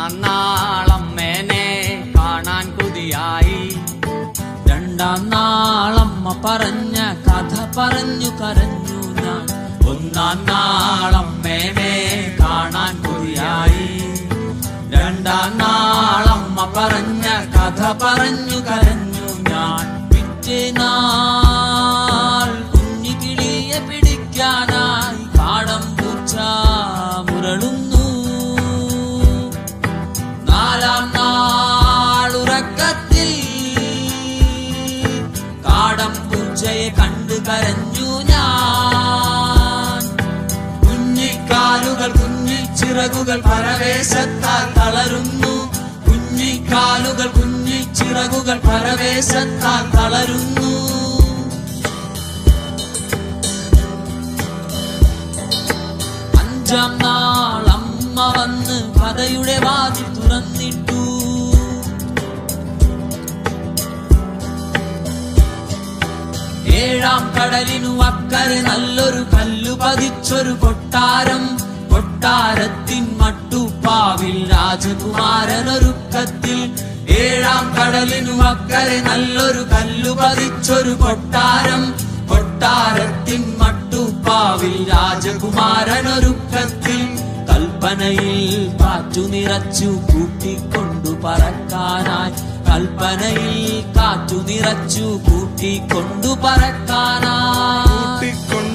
ഒന്നാം നാളമ്മേനെ കാണാൻ കൊതിയായി. രണ്ടാം നാളമ്മ പറഞ്ഞ കഥ പറഞ്ഞു കരഞ്ഞു ഞാൻ. ഒന്നാം നാളമ്മേനെ കാണാൻ കൊതിയായി. രണ്ടാം നാളമ്മ പറഞ്ഞ കഥ പറഞ്ഞു കരഞ്ഞു ഞാൻ. പിറ്റേ നാൾ കുഞ്ഞിക്കിളിയെ പിടിക്കാനായി കാടം പൂച്ച മുരളുന്നു. നാലാം നാളുറക്കത്തിൽ കാടം പൂച്ചയെ കണ്ടു കരഞ്ഞു ഞാൻ. കുഞ്ഞിക്കാലുകൾ കുഞ്ഞിച്ചിറകുകൾ പരവേശത്താൽ തളരുന്നു. കുഞ്ഞിക്കാലുകൾ കുഞ്ഞിച്ചിറകുകൾ പരവേശത്താൽ തളരുന്നു. അഞ്ചാം നാൾ അമ്മ വന്ന് കഥയുടെ വാതിൽ തുറന്നിട്ടു. ഏഴാം കടലിനു അക്കരെ നല്ലൊരു കല്ലു പതിച്ചൊരു കൊട്ടാരം. കൊട്ടാരത്തിൻ മട്ടുപ്പാവിൽ രാജകുമാരനൊരുക്കത്തിൽ. ഏഴാം കടലിനു അക്കരെ നല്ലൊരു കല്ലു പതിച്ചൊരു കൊട്ടാരം. കൊട്ടാരത്തിൻ മട്ടുപ്പാവിൽ രാജകുമാരനൊരുക്കത്തിൽ. കൽപ്പനയിൽ കാറ്റു നിറച്ചു കൂട്ടിക്കൊണ്ടു പറക്കാനായി. കൽപ്പനയിൽ കാറ്റു നിറച്ചു കൂട്ടിക്കൊണ്ടു പറക്കാനായി.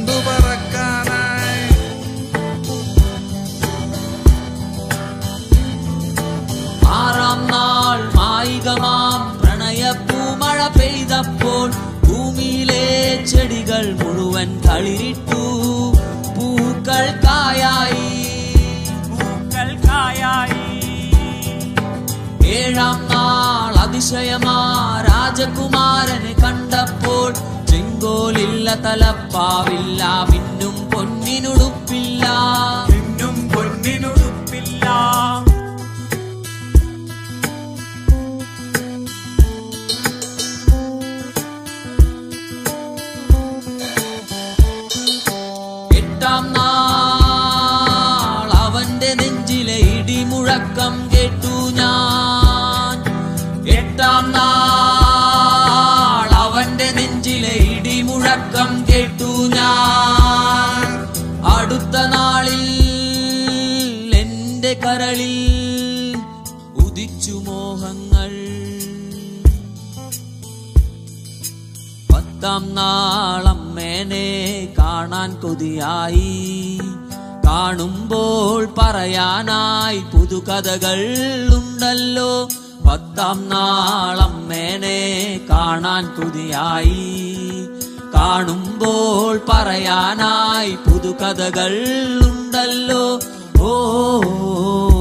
ആറാം നാൾ മായികമാം പ്രണയപ്പൂമഴ പെയ്തപ്പോൾ ഭൂമിയിലെ ചെടികൾ മുഴുവൻ തളിരിട്ടു. പൂക്കൾക്കായി. ഏഴാം നാൾ അതിശയമാ രാജകുമാരനെ കണ്ടപ്പോൾ ചെങ്കോലില്ല, തലപ്പാവില്ല, മിന്നും പൊന്നിനുടുപ്പില്ല. എട്ടാം നാൾ അവന്റെ നെഞ്ചിലെ ഇടിമുഴക്കം കേട്ടു ഞാൻ. എട്ടാം നാൾ അവന്റെ നെഞ്ചിലെ ഇടിമുഴക്കം കേട്ടു ഞാൻ. അടുത്ത നാളിൽ എന്റെ കരളിൽ ഉദിച്ചു മോഹങ്ങൾ. പത്താം നാളമ്മേനെ കാണാൻ കൊതിയായി. കാണുമ്പോൾ പറയാനായി പുതുകഥകൾ ഉണ്ടല്ലോ. പത്താം നാളമ്മേനെ കാണാൻ കൊതിയായി. കാണുമ്പോൾ പറയാനായി പുതുകഥകൾ ഉണ്ടല്ലോ. ഓ